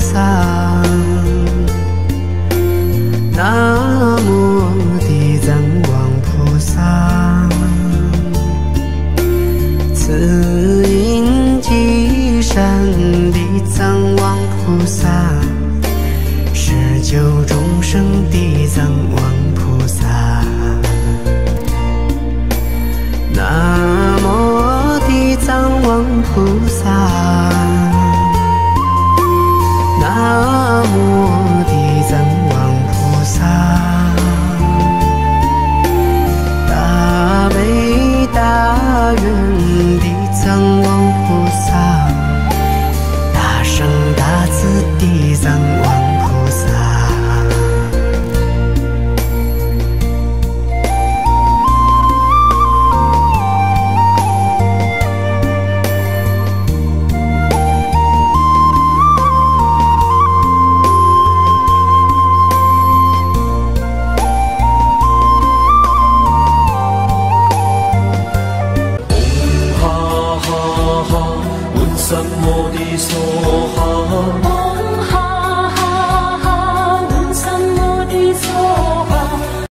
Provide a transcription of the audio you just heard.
萨，南无地藏王菩萨，慈音积善地藏王菩萨，施救众生地藏王菩萨，南无地藏王菩萨，南无地藏王菩萨，大悲大愿地藏王菩萨，大圣大慈地藏王菩萨。 嗡哈哈哈，嗡三摩地娑哈。